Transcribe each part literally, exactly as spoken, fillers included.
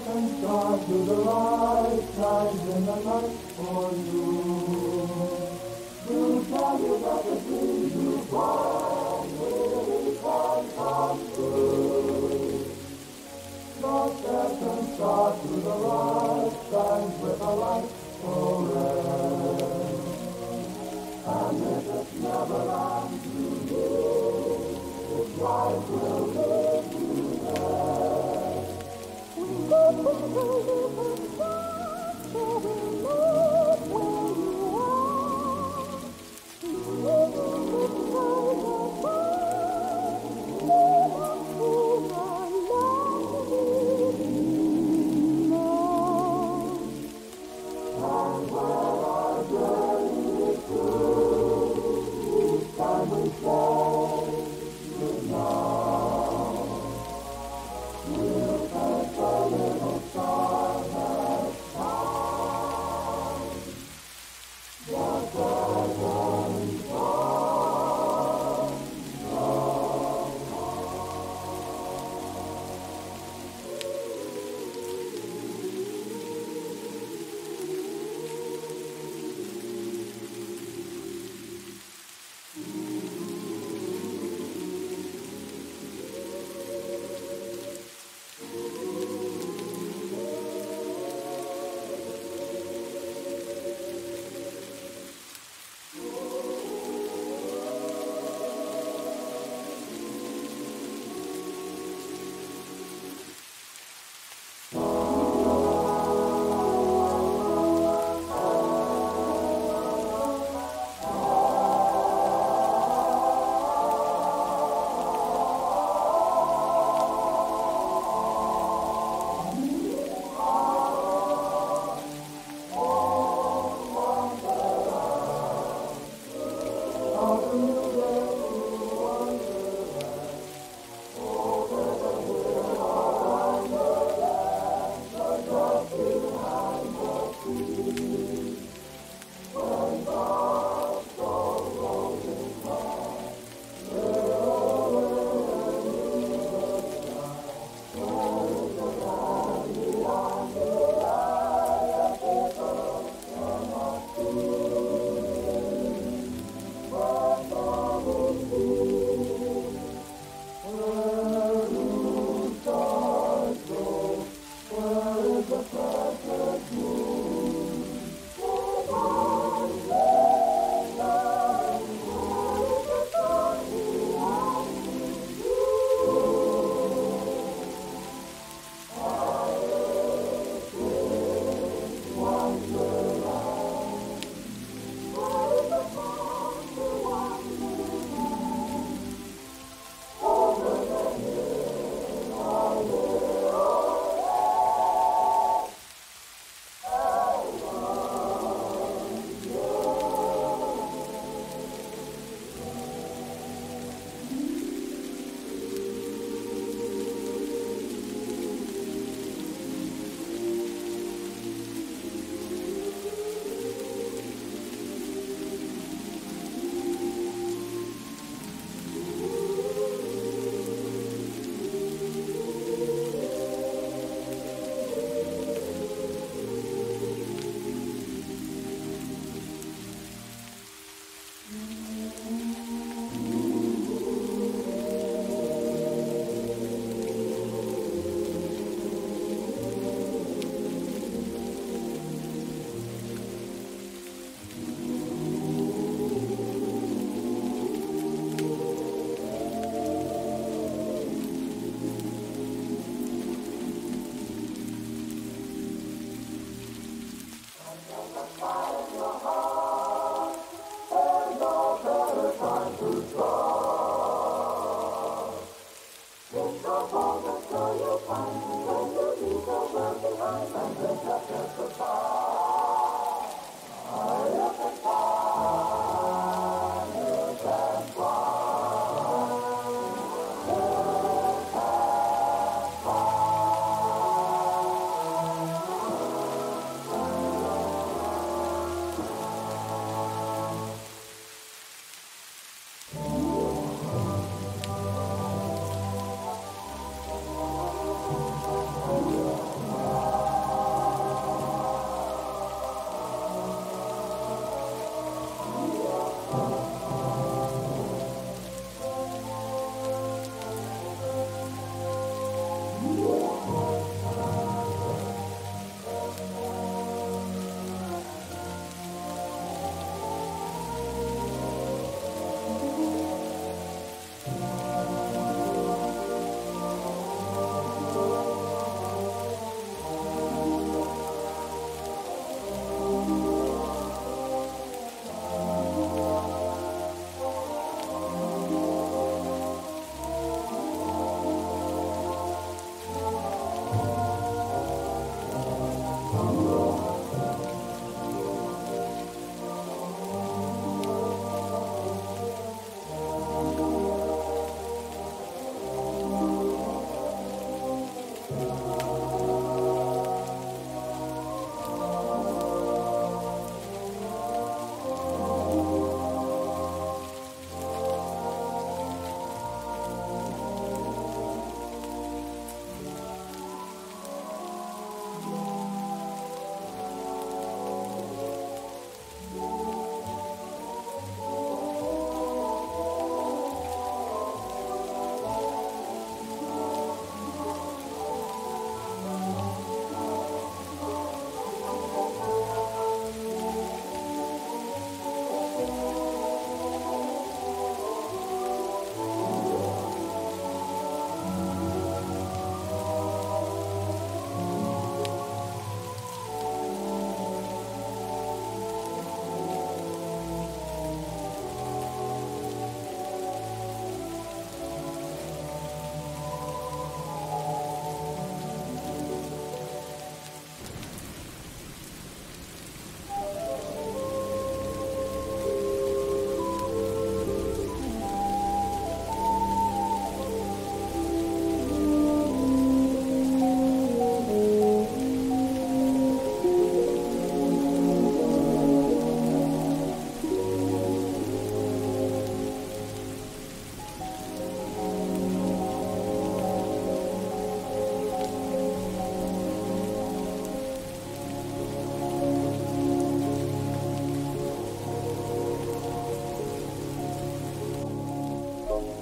and stars to the light shines in the night for you. To tell you that the dreams you find really can come true. The second star to the right shines with a light forever. And if it's never on to you, its light will lead you there. We live in the little star, so we live where you are. We live in the sky above, live unto the lovely love. And when our journey is through, each time we say goodnight.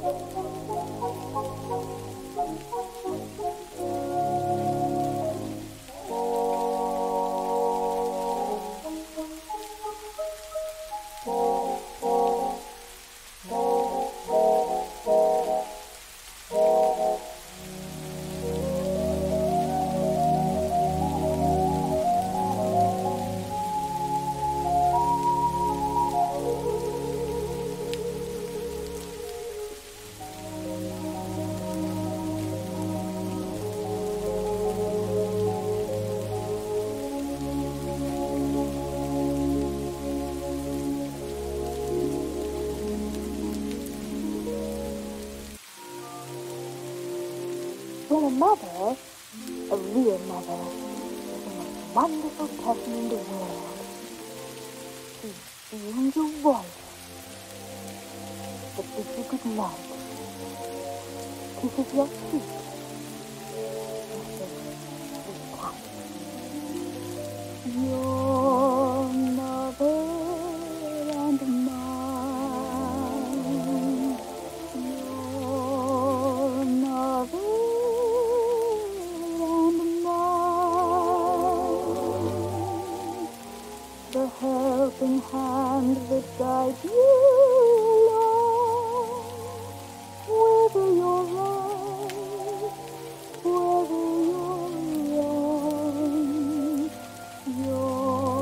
When a mother, a real mother, is the most wonderful person in the world. She feels your voice, that bids you good night, kisses your cheek, and says, sleep tight. Your mother and mine, your mother the helping hand that guides you along, whether you're right, whether you're wrong, you're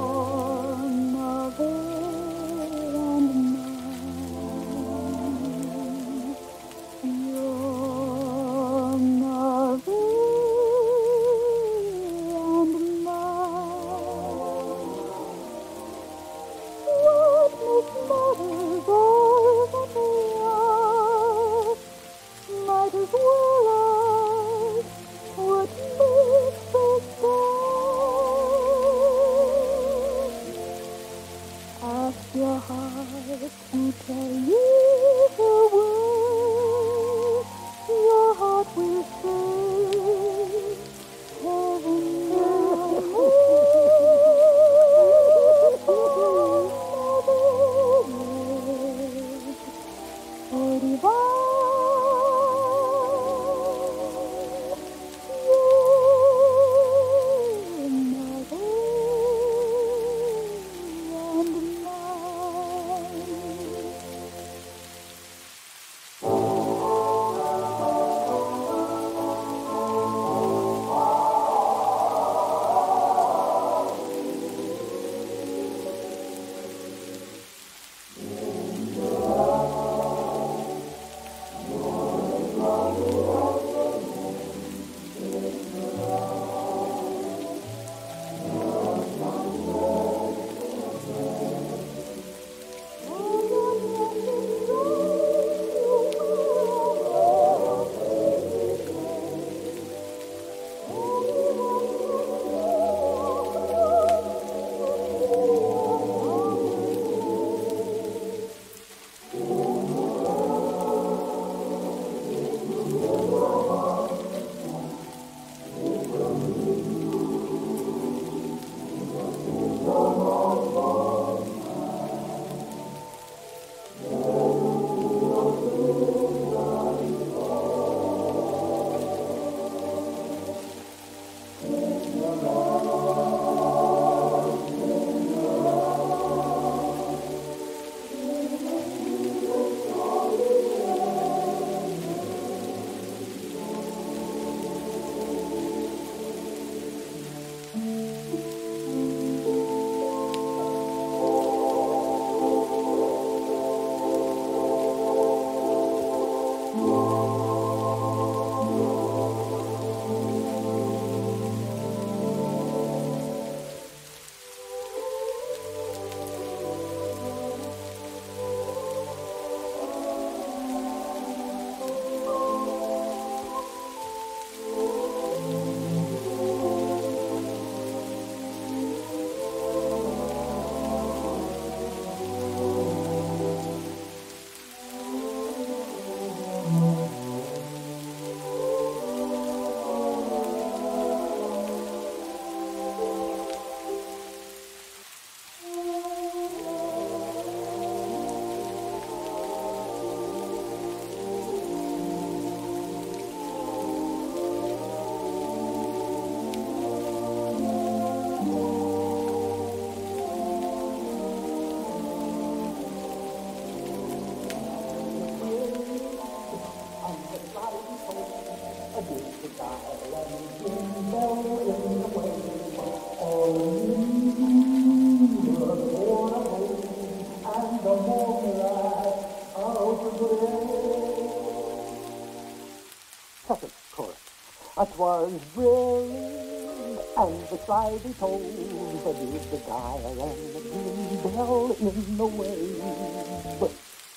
'twas brilliant, and beside the toves did the gyre and the green bell in the wave.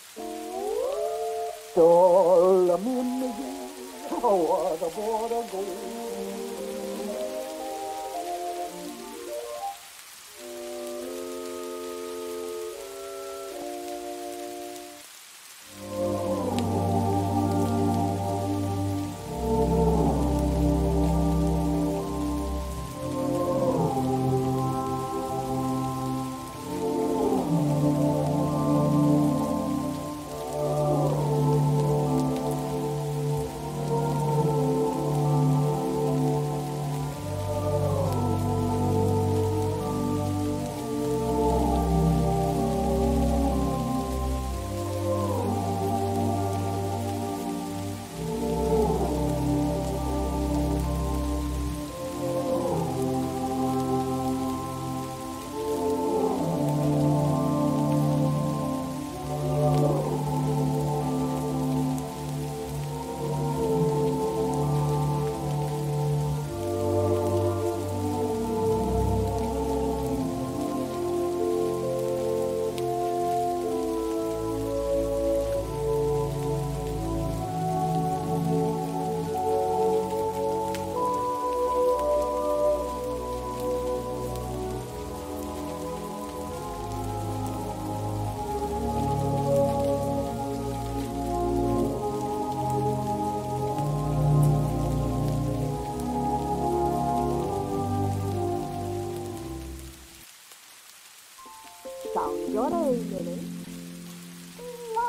Solemnity, oh, what a border gold. Sound your A, Lily. La,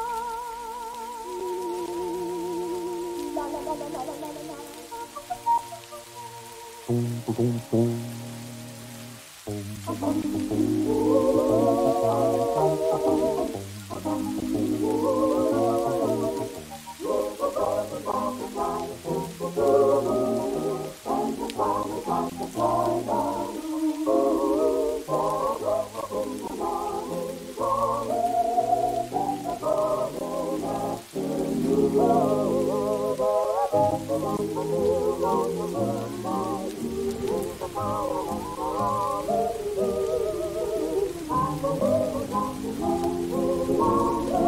la, la, la, la, la, la, la, la. Boom, boom, boom. Oh,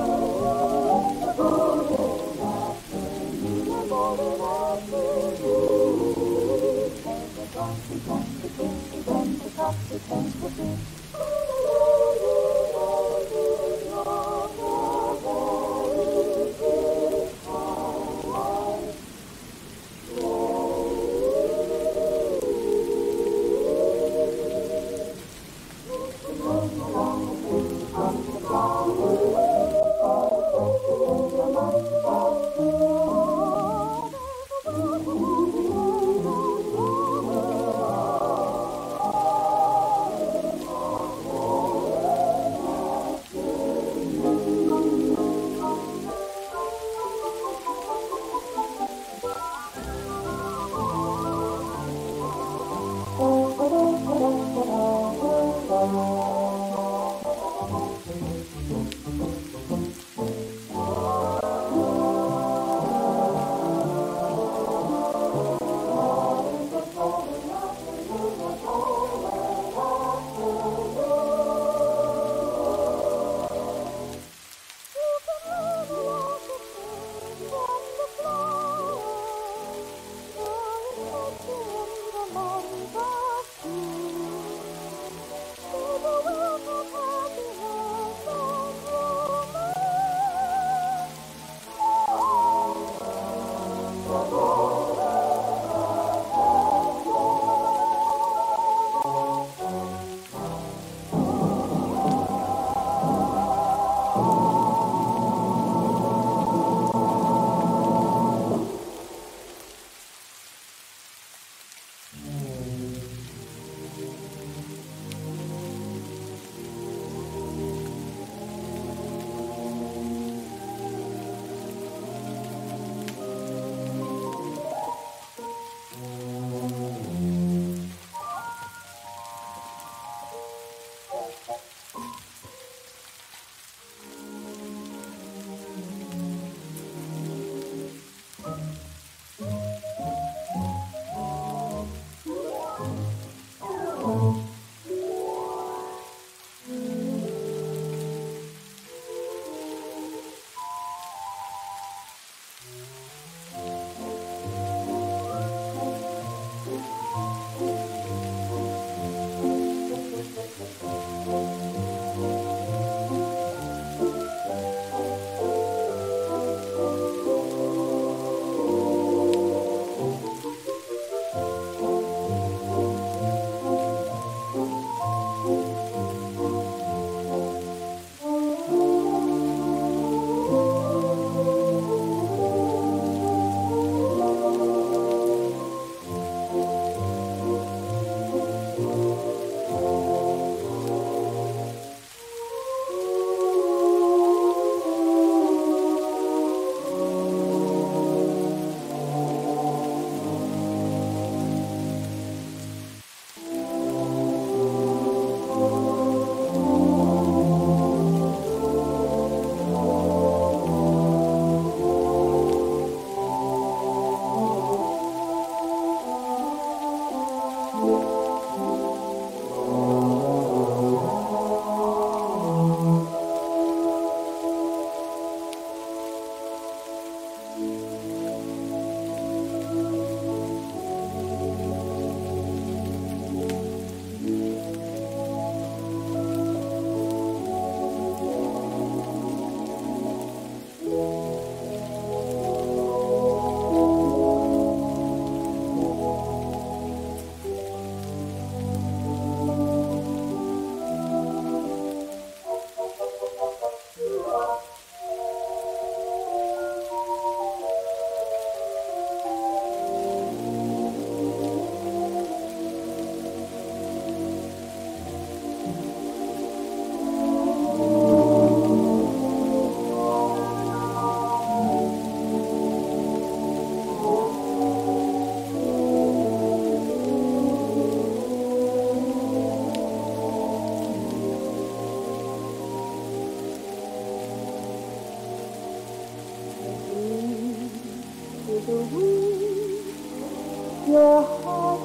Your heart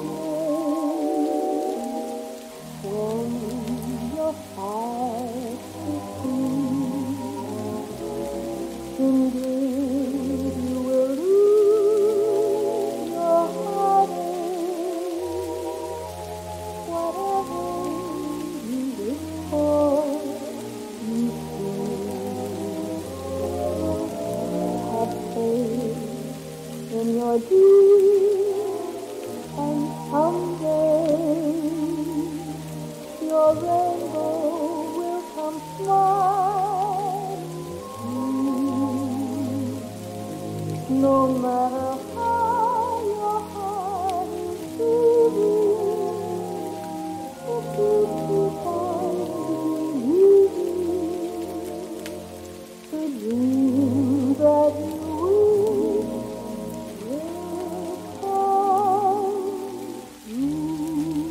is when your heart is free. Indeed, you will lose your heartache. Whatever you wish for, you see. Have faith in your deeds, and someday your rainbow will come smiling through. No matter how your heart is beating, if you keep on believing, the dream that you wish will come true.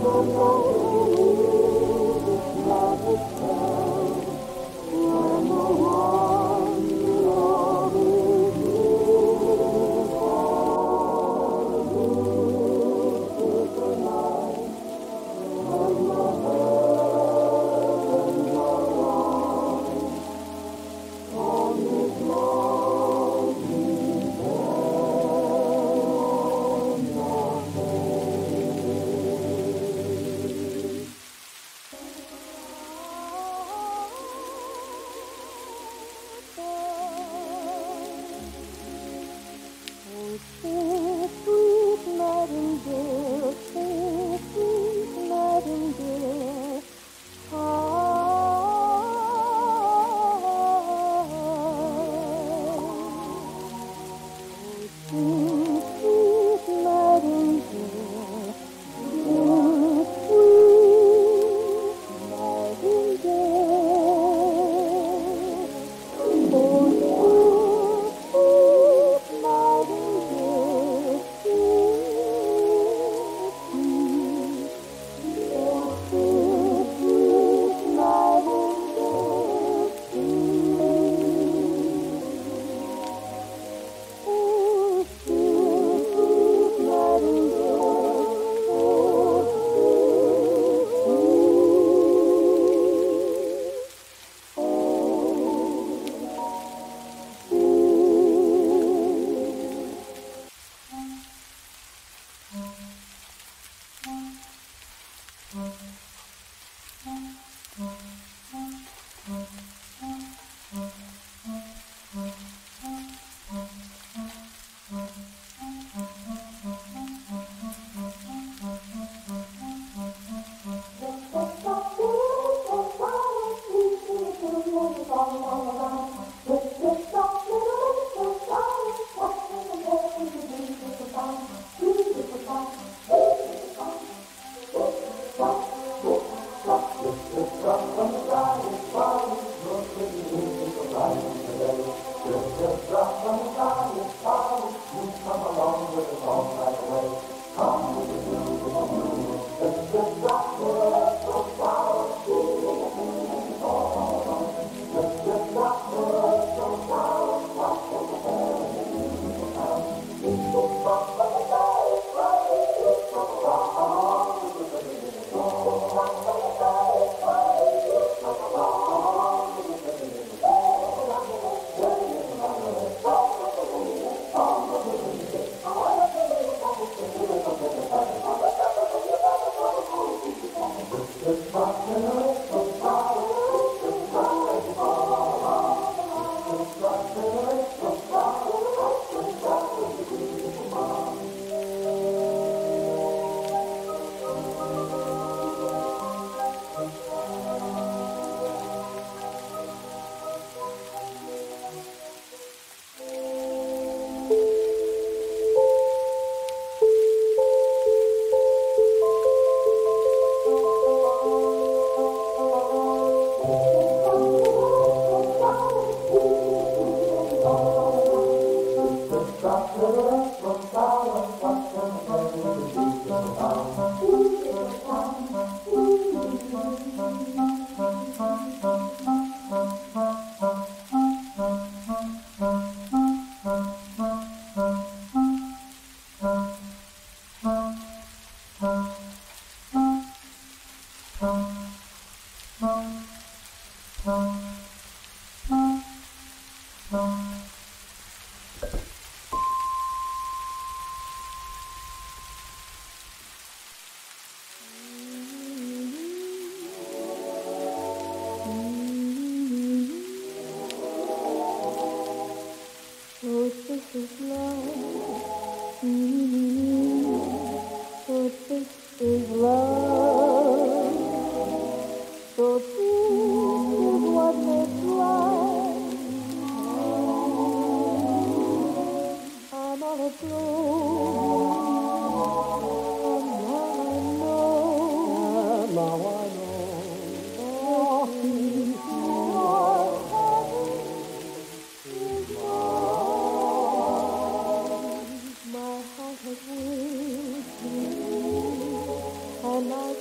Is love.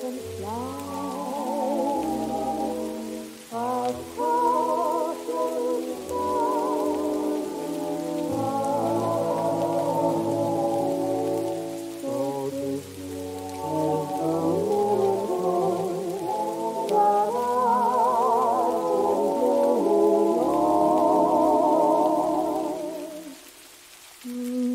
and fly. I've caught and so this is the miracle that I've been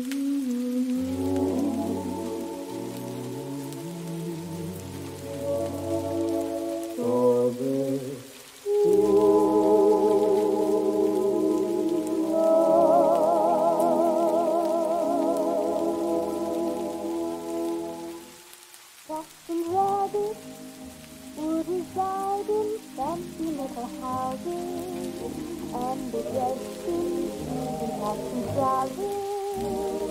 Fox and rabbit would reside in fancy little houses, and be dressed in hats and trousers.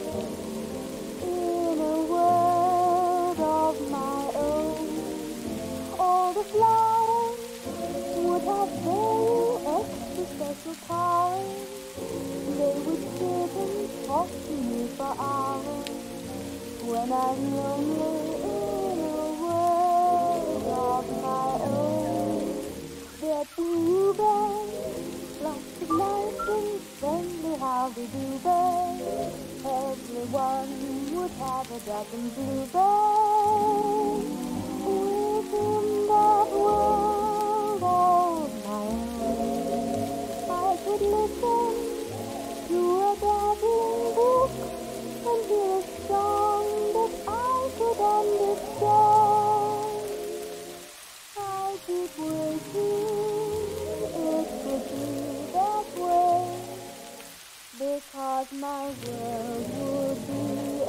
In a world of my own, all the flowers would have very extra special powers. They would sit and talk to me for hours when I'm lonely in a world of my own. There'd be bluebirds, lots of nice and friendly howdy-do-birds. Everyone would have a dozen bluebirds within that world of my own. I could listen to a dazzling book and hear a song that I could understand. I keep waiting it could be that way, because my world would be a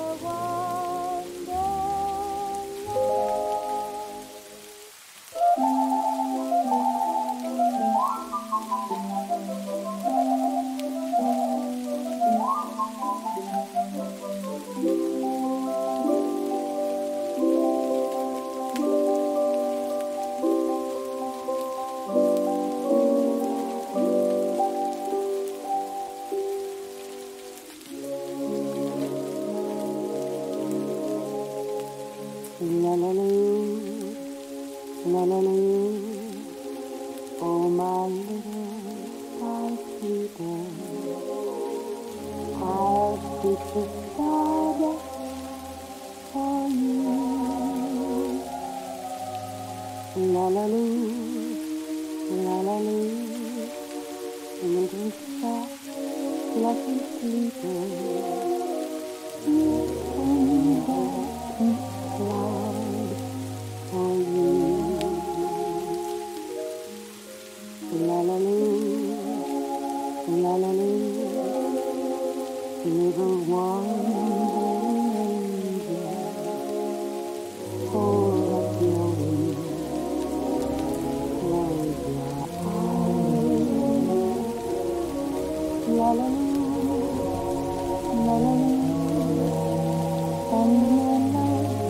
La-la-la, la-la-la, oh my little star-keeper, I'll keep the stardust for you. La-la-la, la-la-la, little soft, fluffy sleeper, here comes that pink cloud for you. La-la-la, la-la-la, little wandering angel, full of glory, close your eyes. La-la-la, la-la-la, and your light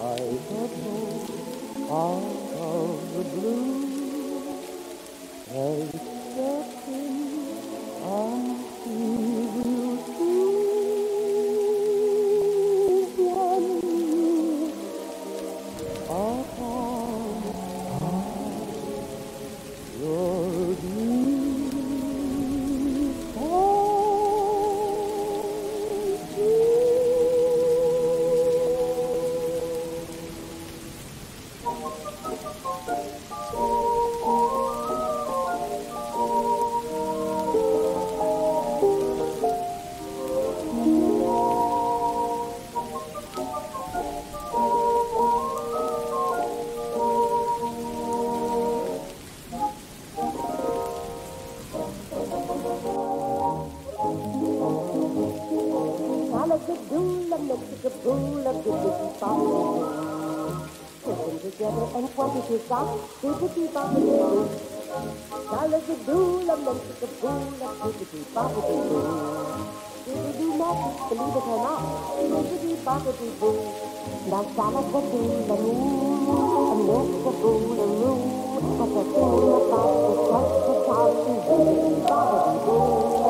like a bolt out of the blue. Take steps in and see you through when you upon your dreams come true. Mexico-doola, Mexico-boola, bippity-boppity-boo. Put them together and twenty-two songs, bippity-boppity-boo. Mexico-doola, Mexico-boola, bippity-boppity-boo. Bippity-doo magic, believe it or not, bippity-boppity-boo. Now Mexico-doola, a Mexico-boola-roo. Has a thing about the touch of talking, bippity-boppity-boo.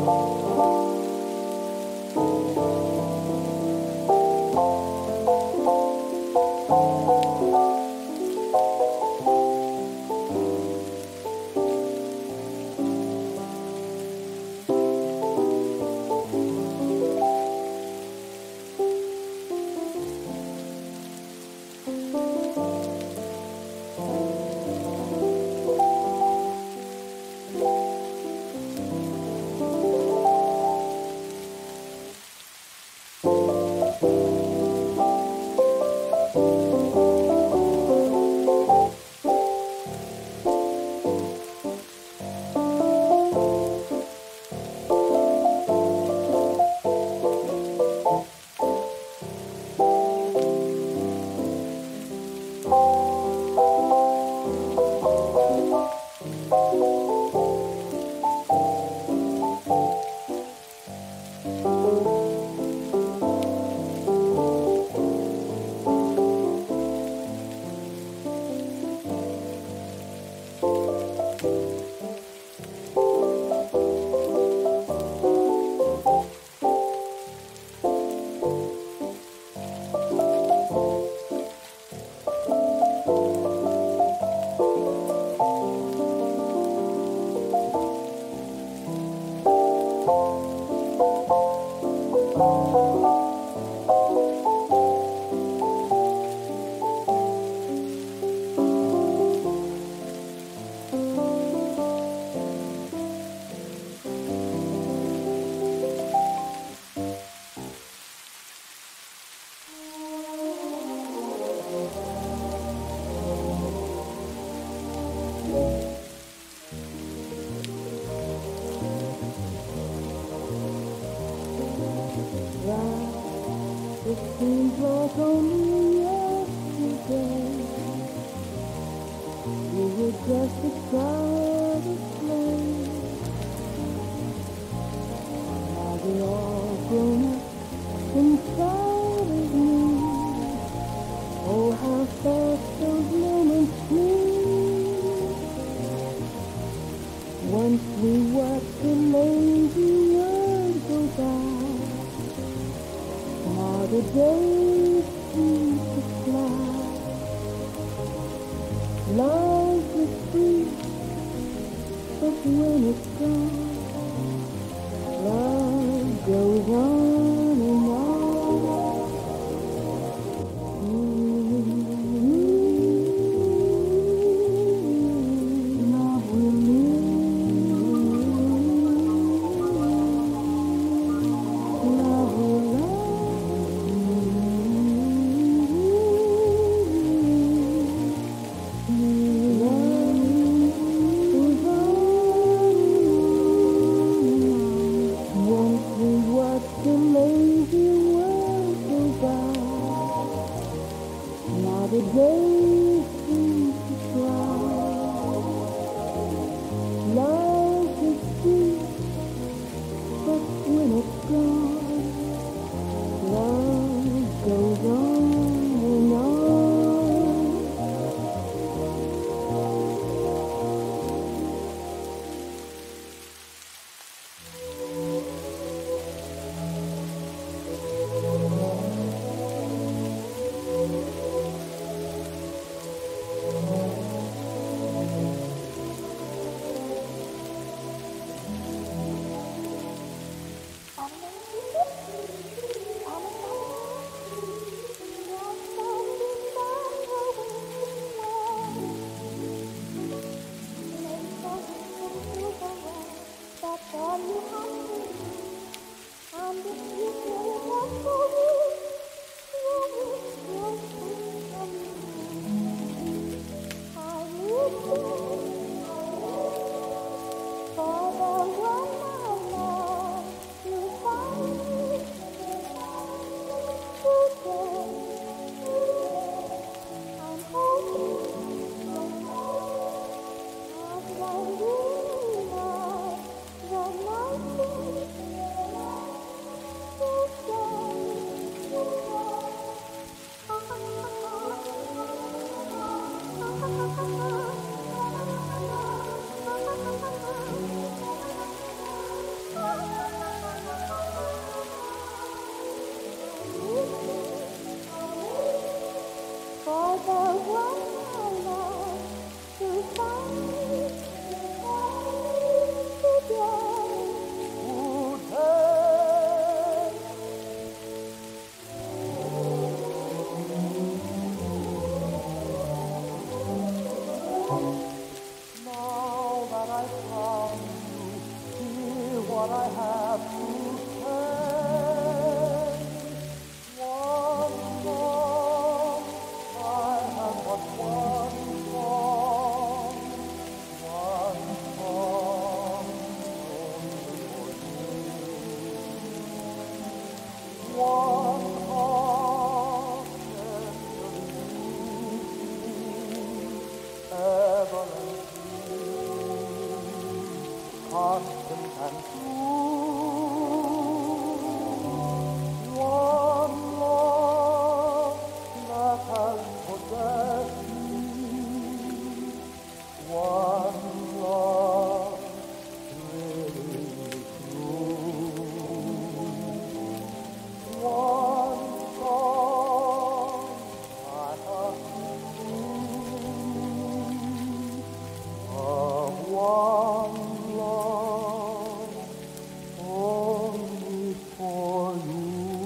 It seems like only yesterday we were just a child of play. Now we're all grown up inside of me. Oh, how fast those moments flew. Once we watched the lazy world go by. Now the days seem to fly. Life is sweet, but when it's gone, love goes on and on. Mm-hmm. Love will live. Love will love. The days seem to fly. Life is sweet, but when it's gone, love goes on and on. The night what I have to say. One song, I have but one song, one song only for you. One heart ever and true, constant and true. One love that has possessed me, one love really true. One song I have seen of one love only for you.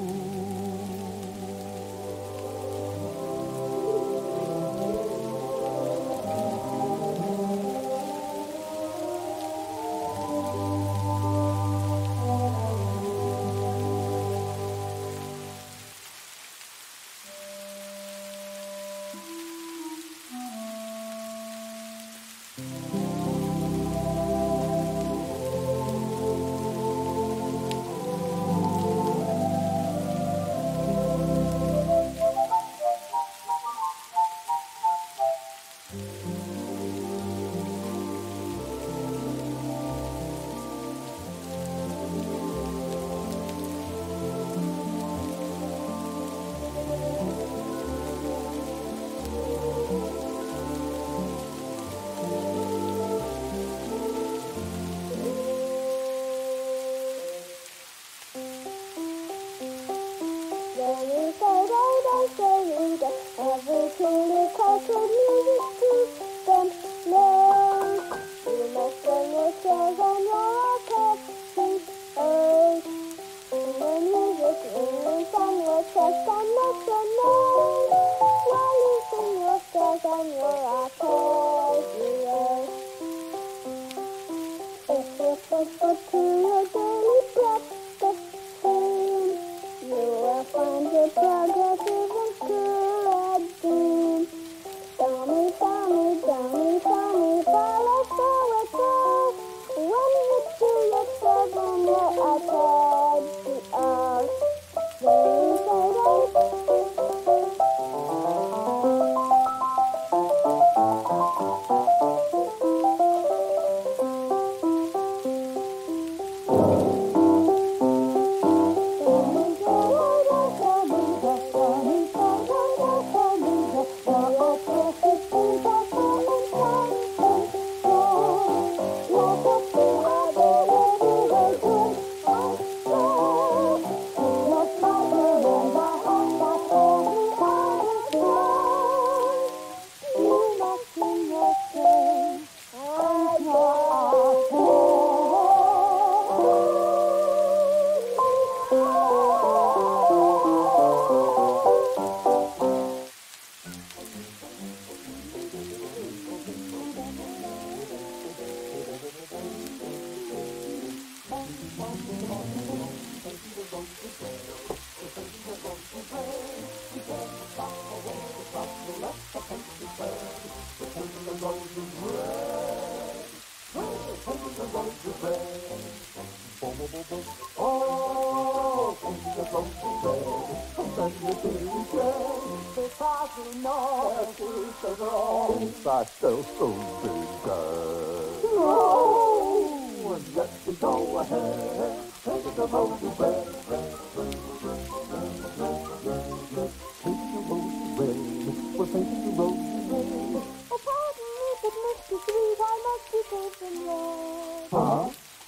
Every truly cultured music system knows you must bring yourselves on your orchestras. The music rings on your chest and lets you know while you sing your scales on your arpeggios. If you put foot to your daily breakfast tune, you will find your progressive and good dream. Dummy, dummy, dummy, dummy, follow forward, go. When you do yourself on your arpeggios, then say Oh, the funky bread, and the daily bread, because we know that it's a wrong. I felt so bigger. Oh, and let me go ahead, take the rosy bread. Take the rosy bread, we're taking the rosy bread. Oh, pardon me, but Mister Sweet, I must be taken there. Huh?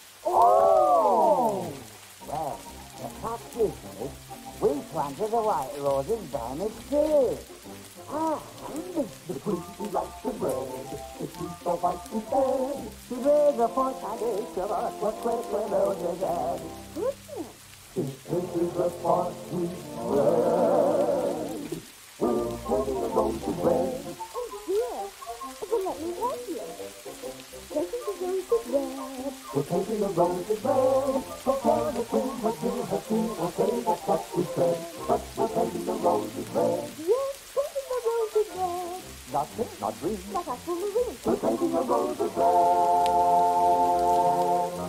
Oh! Well, the fact is, Miss, we planted the white roses down its tree. And the pretty like the bread, the teeth so white instead, to raise a foundation of what critical roses dead. Goodness. This is the part we bread. We're taking the rosy bread. Oh, dear. Well, let me help you. Taking the rosy bread. We're taking the roses red. Prepare the king what you have seen, or say that what we said. But we're painting the roses red. Yes, painting the roses red. Not pink, not green, Not aquamarine. we're painting the roses red.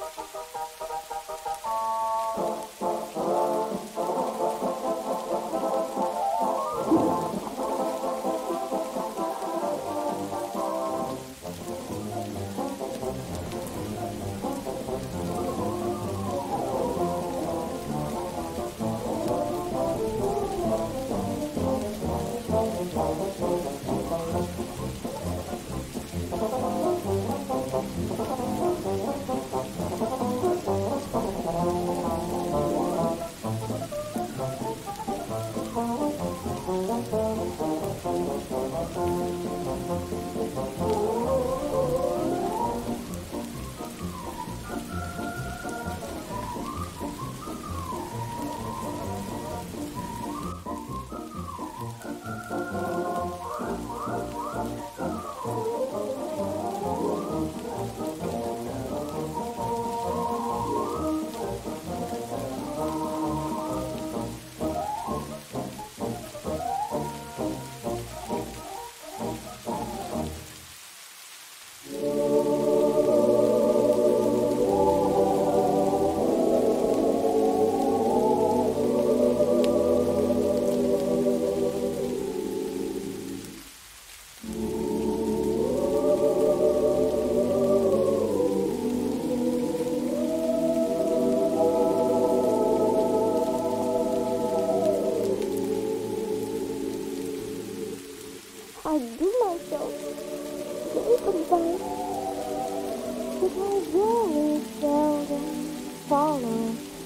I do myself very confined, but I very seldom follow.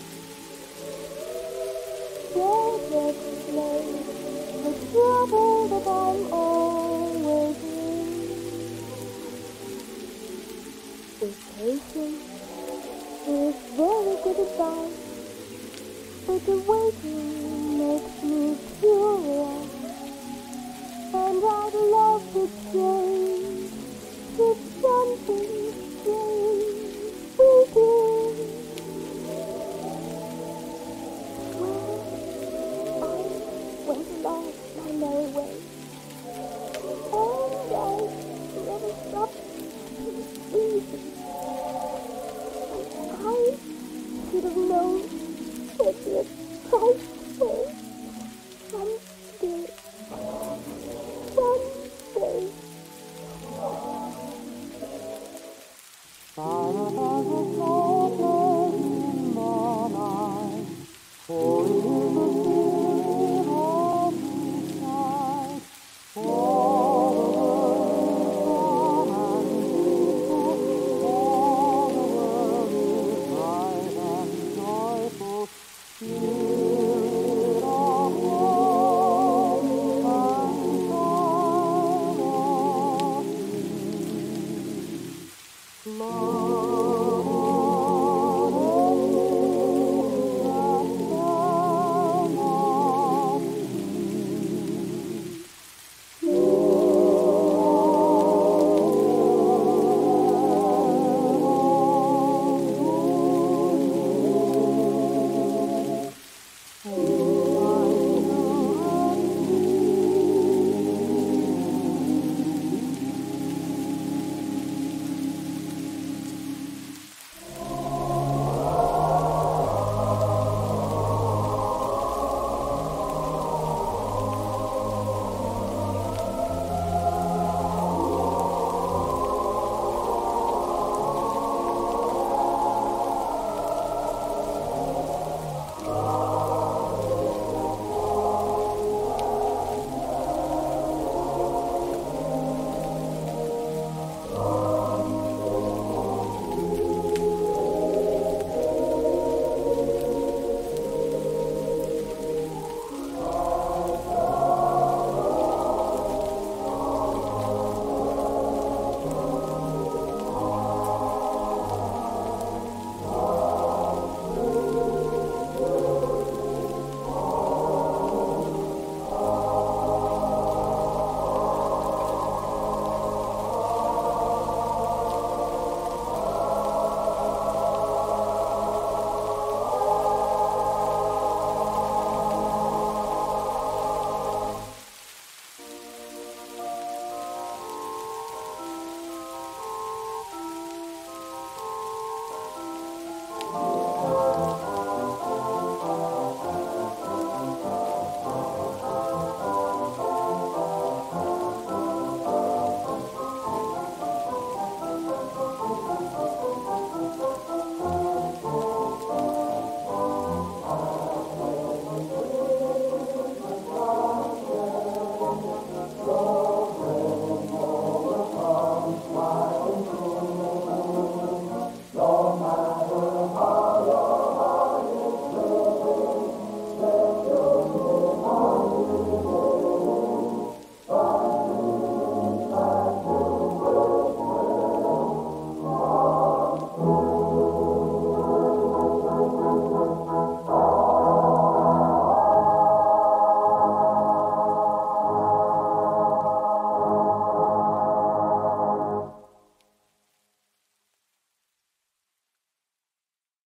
Can't explain the trouble that I'm always in. Be patient is very good advice, but the waiting makes me curious. And I'd love to change to something